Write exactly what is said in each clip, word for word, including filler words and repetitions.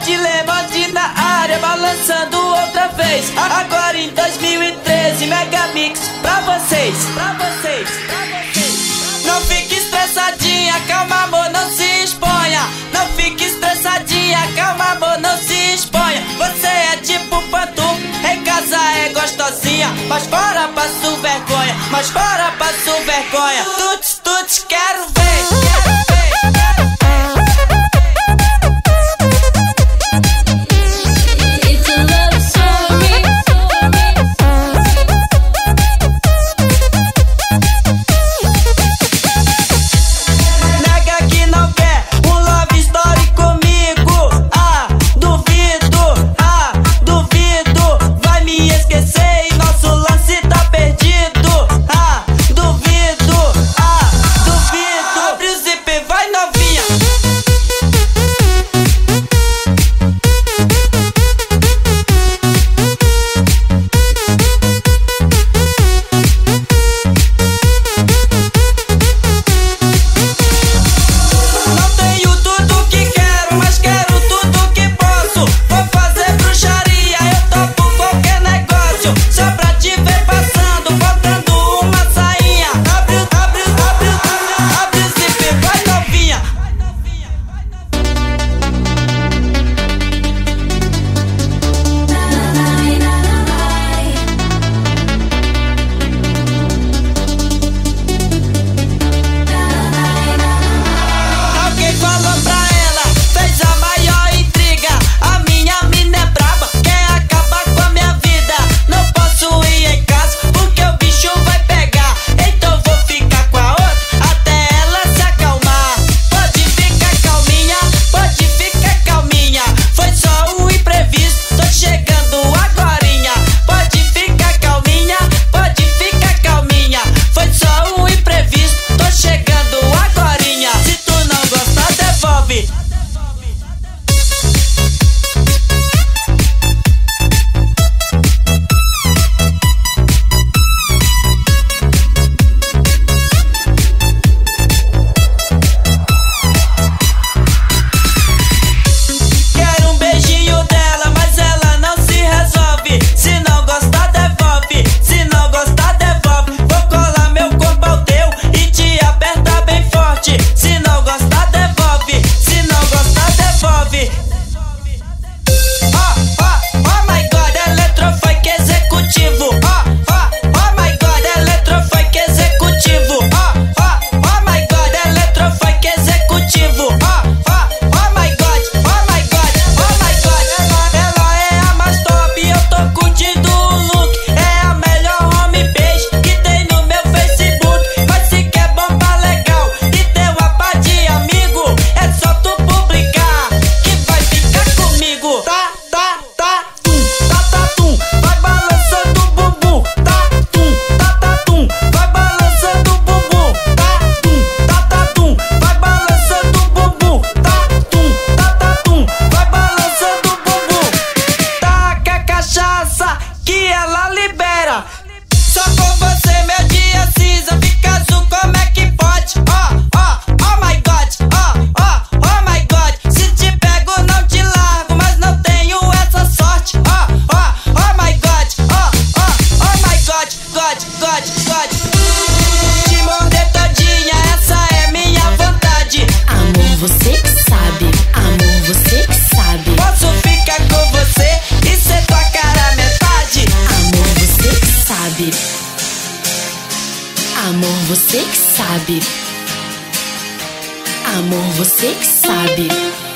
Edy Lemond na área, balançando outra vez. Agora em dois mil e treze, mega mix pra vocês, pra vocês, pra vocês. Não fique estressadinha, calma amor, não se exponha. Não fique estressadinha, calma amor, não se exponha. Você é tipo pantufa, em casa é gostosinha, mas fora passo vergonha, mas fora passo vergonha. Tuts, tuts, quero ver, quero ver, quero ver. Só com você meu dia cinza fica azul, como é que pode? Oh, oh, oh my God, oh, oh, oh my God. Se te pego não te largo, mas não tenho essa sorte. Oh, oh, oh my God, oh, oh, oh my God, God, God, God. Te morder todinha, essa é minha vontade. Amor, você que sabe, amor, você que sabe. Posso ficar com você e ser tua cara metade. Amor, você que sabe. Amor, você que sabe. Amor, você que sabe.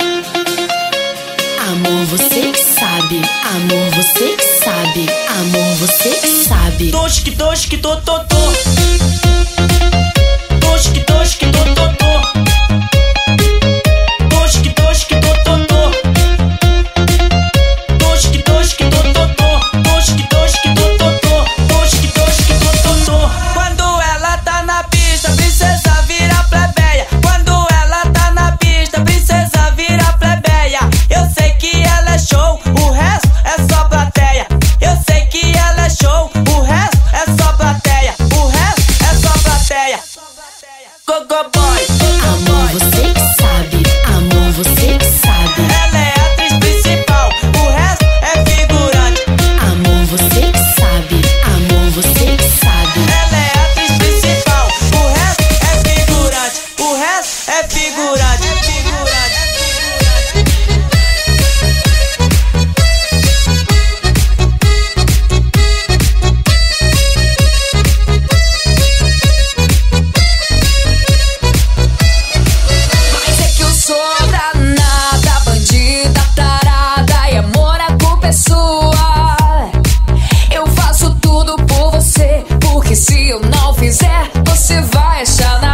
Amor, você que sabe. Amor, você que sabe. Amor, você que sabe. Tosque, tosque, to, to, to. Tosque, tosque, to, to, to. Tosque, tosque, to, to, to. Tosque, tosque, to, to, to. Tosque, tosque, to, to, to. Tosque, tosque, to, to, to. Quando ela tá na pista, princesa vira plebeia. Quando ela tá na pista, princesa vira plebeia. Eu sei que ela é show, o resto é só plateia. Eu sei que ela é show, o resto é só plateia. não fizer, você vai achar na